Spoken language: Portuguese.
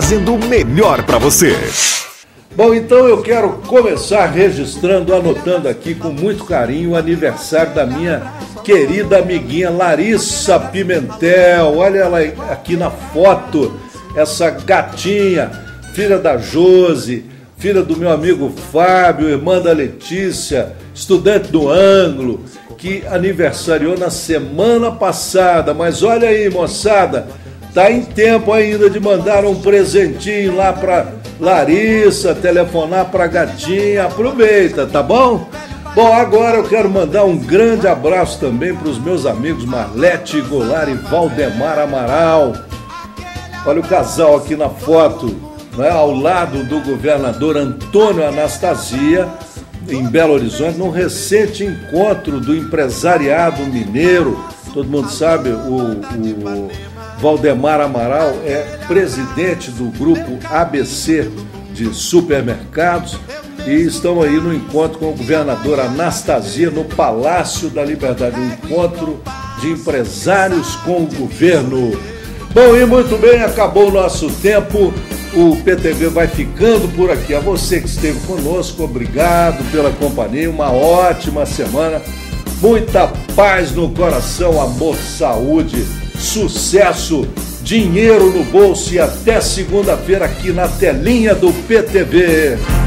trazendo o melhor para você. Bom, então eu quero começar registrando, anotando aqui com muito carinho o aniversário da minha querida amiguinha Larissa Pimentel. Olha ela aqui na foto, essa gatinha, filha da Josi, filha do meu amigo Fábio, irmã da Letícia, estudante do Ângulo, que aniversariou na semana passada. Mas olha aí, moçada, tá em tempo ainda de mandar um presentinho lá pra Larissa, telefonar pra gatinha, aproveita, tá bom? Bom, agora eu quero mandar um grande abraço também para os meus amigos Marlete Goulart e Valdemar Amaral. Olha o casal aqui na foto, né, ao lado do governador Antônio Anastasia, em Belo Horizonte, num recente encontro do empresariado mineiro. Todo mundo sabe, o Valdemar Amaral é presidente do grupo ABC de supermercados e estão aí no encontro com o governador Anastasia no Palácio da Liberdade, um encontro de empresários com o governo. Bom, e muito bem, acabou o nosso tempo, o PTV vai ficando por aqui. A você que esteve conosco, obrigado pela companhia, uma ótima semana, muita paz no coração, amor, saúde, sucesso, dinheiro no bolso e até segunda-feira aqui na telinha do PTV.